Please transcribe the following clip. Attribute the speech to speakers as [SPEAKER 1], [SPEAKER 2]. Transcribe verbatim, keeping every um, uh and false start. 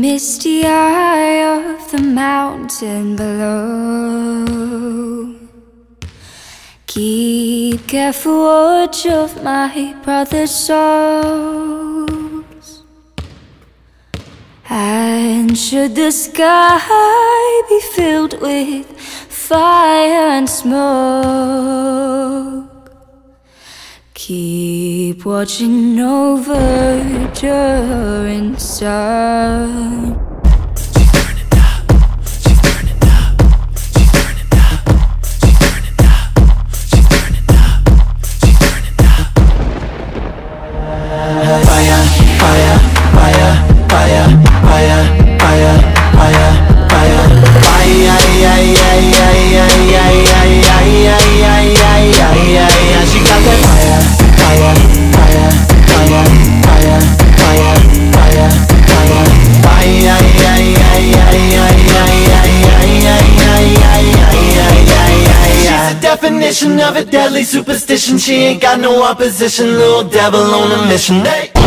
[SPEAKER 1] misty eye of the mountain below. Keep careful watch of my brother's souls. And should the sky be filled with fire and smoke, keep watching over during sun.
[SPEAKER 2] She's burning up, she's burning up, she's burning up, she's burning up, she's burning up, she's burning up. Fire, fire, fire, fire, fire, fire, fire, fire, fire, she got that fire, fire, fire, fire, fire, fire, fire, fire, fire. She's the definition of a deadly superstition. She ain't got no opposition, little devil on a mission. Hey.